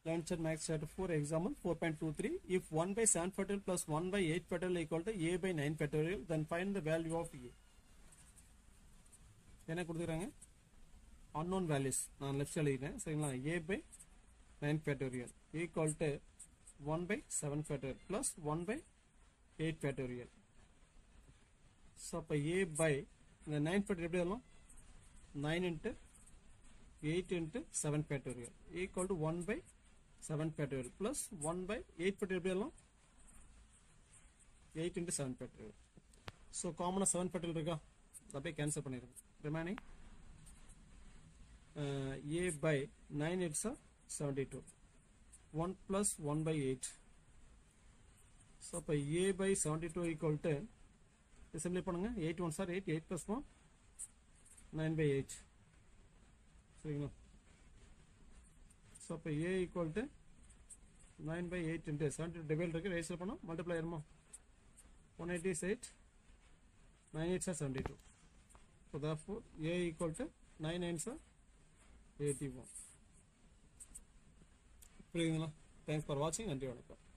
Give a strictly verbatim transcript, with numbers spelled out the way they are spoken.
eleventh set max chapter four example four point two three. If one by seven factorial plus one by eight factorial equal to a by nine factorial, then find the value of a. என்ன கொடுத்துறாங்க? unknown values. நான் left சைடுல எழுதிட்டேன். சரிங்களா? a by nine factorial equal to one by seven factorial plus one by eight factorial. So அப்ப a by இந்த nine factorial எப்படி எழுதலாம்? nine into eight into seven factorial equal to one by seven factorial plus one by eight factorial எப்படி எழுதலாம்? eight into seven factorial. So common seven factorial இருக்கா? அப்படியே cancel பண்ணிடுங்க. remaining uh, a by nine it's a seventy-two. one plus one by eight. So அப்ப a by seventy-two equal to சிம்பிளை பண்ணுங்க. eight ones are eight, eight plus one nine by eight. சரிங்களா? So அப்போ a equal to nine by eight into seventy divide இருக்கு, ரேஷியல் பண்ணோம், multiply ஆயிருமா? one eighty is eight, nine eights are seventy-two. So therefore a equal to nine nines are eighty-one. புரியுதுங்களா? Thanks for watching. நன்றி, வணக்கம்.